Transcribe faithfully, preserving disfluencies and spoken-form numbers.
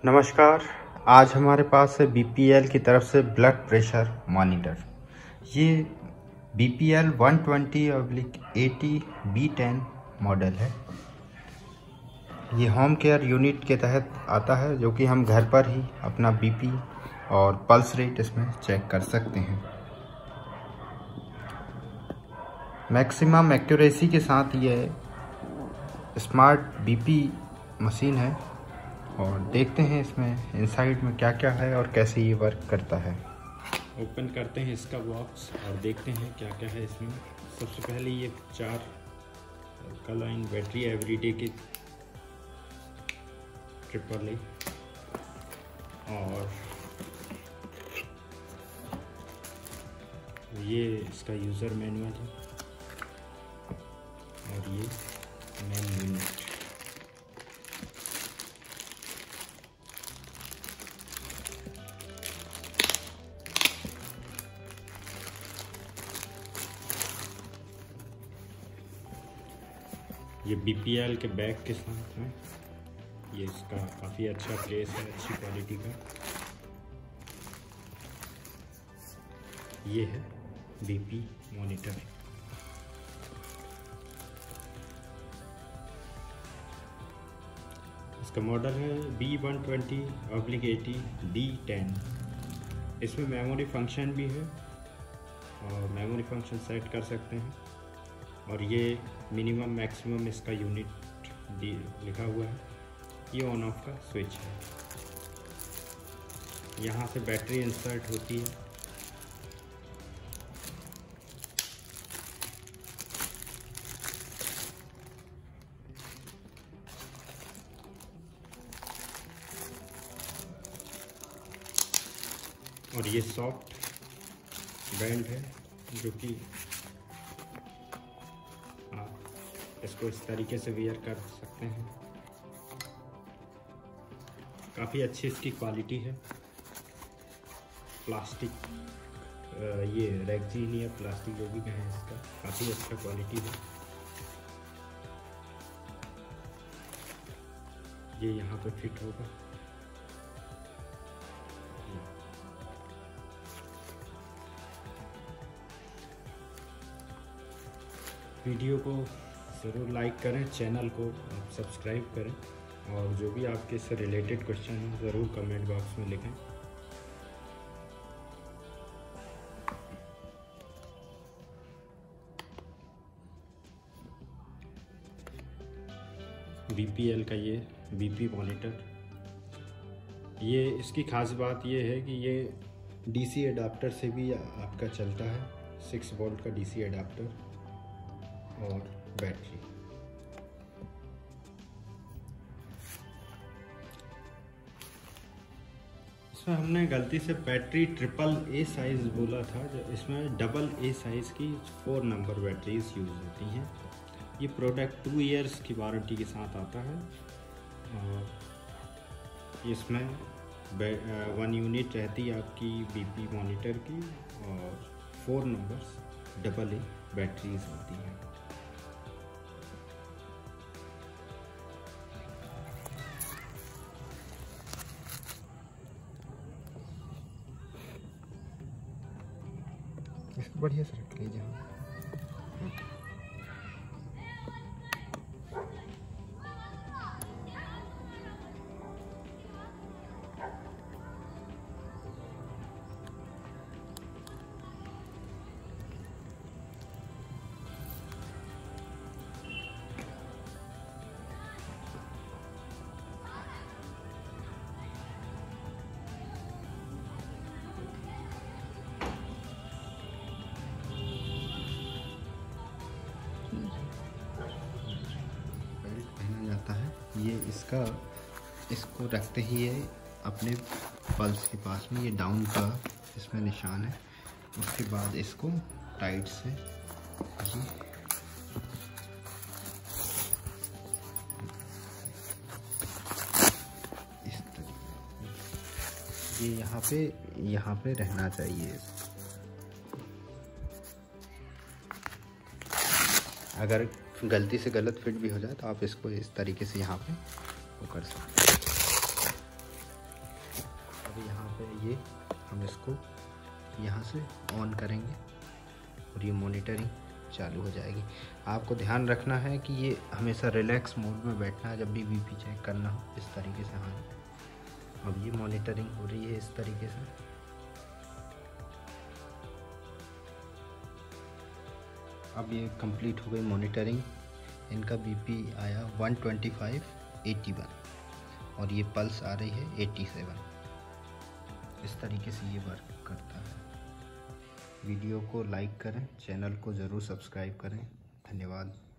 नमस्कार। आज हमारे पास है बी पी एल की तरफ से ब्लड प्रेशर मॉनिटर। ये B P L one twenty oblique AT B ten model है। ये होम केयर यूनिट के तहत आता है, जो कि हम घर पर ही अपना बीपी और पल्स रेट इसमें चेक कर सकते हैं। मैक्सिमम एक्यूरेसी के साथ ये स्मार्ट बीपी मशीन है और देखते हैं इसमें इनसाइड में क्या क्या है और कैसे ये वर्क करता है। ओपन करते हैं इसका बॉक्स और देखते हैं क्या क्या है इसमें। सबसे पहले ये चार अल्कालाइन बैटरी एवरीडे की ट्रिपल ए, और ये इसका यूज़र मैनुअल है और ये मेन यूनिट। ये बी पी एल के बैग के साथ में ये इसका काफ़ी अच्छा केस है, अच्छी क्वालिटी का। ये है बीपी मॉनिटर। इसका मॉडल है B one twenty oblique AT D ten. इसमें मेमोरी फंक्शन भी है और मेमोरी फंक्शन सेट कर सकते हैं। और ये मिनिमम मैक्सिमम इसका यूनिट लिखा हुआ है। ये ऑन ऑफ का स्विच है। यहाँ से बैटरी इंसर्ट होती है। और ये सॉफ्ट बैंड है, जो कि इसको इस तरीके से वेयर कर सकते हैं। काफ़ी अच्छी इसकी क्वालिटी है। प्लास्टिक, ये रेक्जीन या प्लास्टिक जो भी कहें, इसका काफ़ी अच्छा क्वालिटी है। ये यहाँ पे फिट होगा। वीडियो को ज़रूर लाइक करें, चैनल को आप सब्सक्राइब करें, और जो भी आपके इससे रिलेटेड क्वेश्चन हो ज़रूर कमेंट बॉक्स में लिखें। बी पी एल का ये बीपी मॉनिटर, ये इसकी खास बात ये है कि ये डीसी एडाप्टर से भी आपका चलता है। सिक्स वोल्ट का डीसी एडाप्टर और बैटरी। इसमें हमने गलती से बैटरी ट्रिपल ए साइज बोला था, जो इसमें डबल ए साइज की फोर नंबर बैटरीज यूज़ होती हैं। ये प्रोडक्ट टू इयर्स की वारंटी के साथ आता है और इसमें वन यूनिट रहती है आपकी बीपी मॉनिटर की, और four numbers double A batteries होती हैं। इसको बढ़िया से रख लीजिए। ये इसका इसको रखते ही ये अपने पल्स के पास में ये डाउन का इसमें निशान है। उसके बाद इसको टाइट से ये इस तरीके, ये यहाँ पे यहाँ पे रहना चाहिए। अगर गलती से गलत फिट भी हो जाए तो आप इसको इस तरीके से यहाँ पे वो कर सकते हैं। है ये, हम इसको यहाँ से ऑन करेंगे और ये मॉनिटरिंग चालू हो जाएगी। आपको ध्यान रखना है कि ये हमेशा रिलैक्स मोड में बैठना है जब भी बीपी चेक करना हो, इस तरीके से। हाँ, अब ये मॉनिटरिंग हो रही है इस तरीके से। अब ये कंप्लीट हो गई मॉनिटरिंग। इनका बीपी आया one twenty five AT one और ये पल्स आ रही है एटी सेवन। इस तरीके से ये वर्क करता है। वीडियो को लाइक करें, चैनल को ज़रूर सब्सक्राइब करें। धन्यवाद।